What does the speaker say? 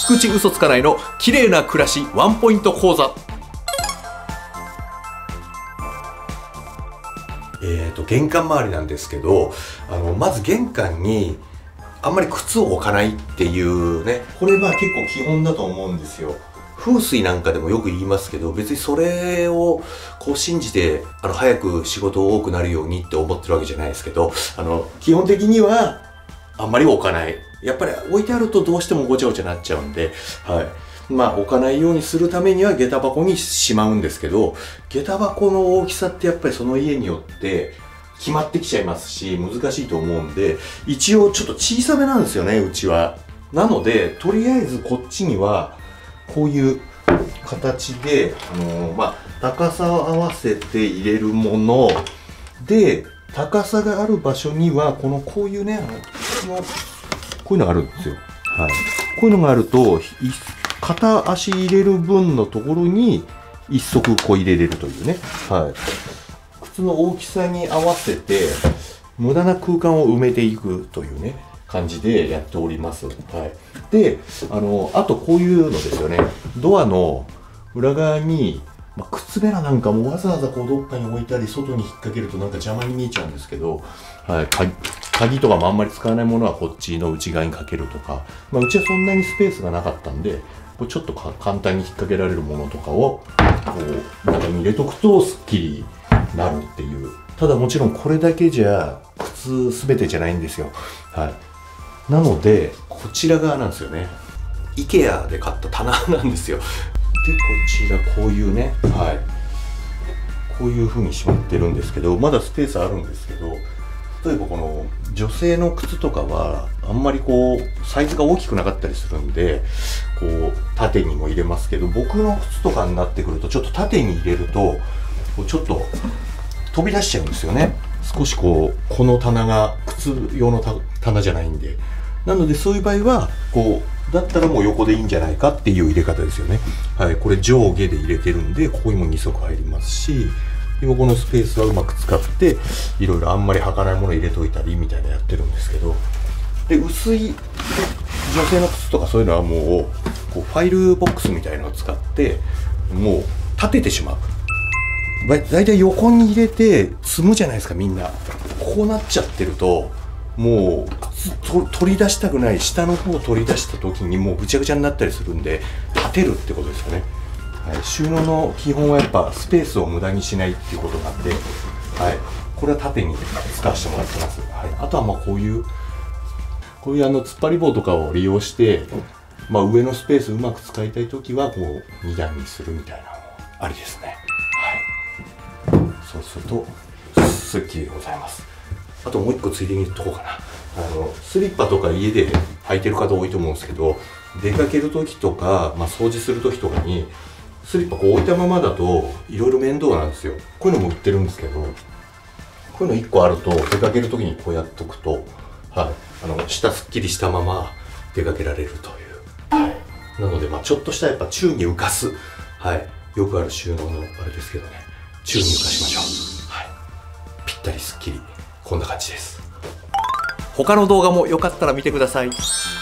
菊池嘘つかないの綺麗な暮らしワンポイント講座。玄関周りなんですけど、まず玄関にあんまり靴を置かないっていうね、これまあ結構基本だと思うんですよ。風水なんかでもよく言いますけど、別にそれをこう信じて早く仕事多くなるようにって思ってるわけじゃないですけど、基本的にはあんまり置かない。やっぱり置いてあるとどうしてもごちゃごちゃなっちゃうんで、はい。まあ置かないようにするためには下駄箱にしまうんですけど、下駄箱の大きさってやっぱりその家によって決まってきちゃいますし、難しいと思うんで、一応ちょっと小さめなんですよね、うちは。なので、とりあえずこっちには、こういう形で、高さを合わせて入れるもので、高さがある場所には、こういうね、こういうのがあるんですよ。はい。こういうのがあると、片足入れる分のところに、一足こう入れれるというね。はい。靴の大きさに合わせて、無駄な空間を埋めていくというね、感じでやっております。はい。で、あとこういうのですよね。ドアの裏側に、靴べらなんかもわざわざこうどっかに置いたり、外に引っ掛けるとなんか邪魔に見えちゃうんですけど、はい。鍵とかもあんまり使わないものはこっちの内側にかけるとか、うちはそんなにスペースがなかったんで、こうちょっと簡単に引っ掛けられるものとかを、こう、中に入れとくとスッキリなるっていう。ただもちろんこれだけじゃ靴すべてじゃないんですよ。はい。なので、こちら側なんですよね。IKEA で買った棚なんですよ。で、こちらこういうね、はい。こういう風にしまってるんですけど、まだスペースあるんですけど、例えばこの女性の靴とかはあんまりこうサイズが大きくなかったりするんで、こう縦にも入れますけど、僕の靴とかになってくるとちょっと縦に入れるとちょっと飛び出しちゃうんですよね。少しこの棚が靴用の棚じゃないんで、なのでそういう場合はだったらもう横でいいんじゃないかっていう入れ方ですよね。はい、これ上下で入れてるんで、ここにも2足入りますし、横のスペースはうまく使っていろいろあんまり履かないもの入れといたりみたいなやってるんですけど、で薄い女性の靴とかそういうのはもうファイルボックスみたいなのを使ってもう立ててしまう。だいたい横に入れて積むじゃないですか、みんな。こうなっちゃってるともう靴取り出したくない、下の方を取り出した時にもうぐちゃぐちゃになったりするんで、立てるってことですよね。はい、収納の基本はやっぱスペースを無駄にしないっていうことなんで、はい、これは縦に使わせてもらってます。はい、あとはこういう突っ張り棒とかを利用して、上のスペースうまく使いたいときは2段にするみたいなのもありですね。はい、そうするとスッキリでございます。あともう一個ついでに言っとこうかな。スリッパとか家で履いてる方多いと思うんですけど、出かけるときとか、掃除するときとかにスリッパ置いたままだといろいろ面倒なんですよ。こういうのも売ってるんですけど、こういうの1個あると出かけるときにこうやっとくと、はい、下すっきりしたまま出かけられるという。はい、なのでちょっとしたやっぱ宙に浮かす、はい、よくある収納のあれですけどね、宙に浮かしましょう。はい、ぴったりすっきり、こんな感じです。他の動画もよかったら見てください。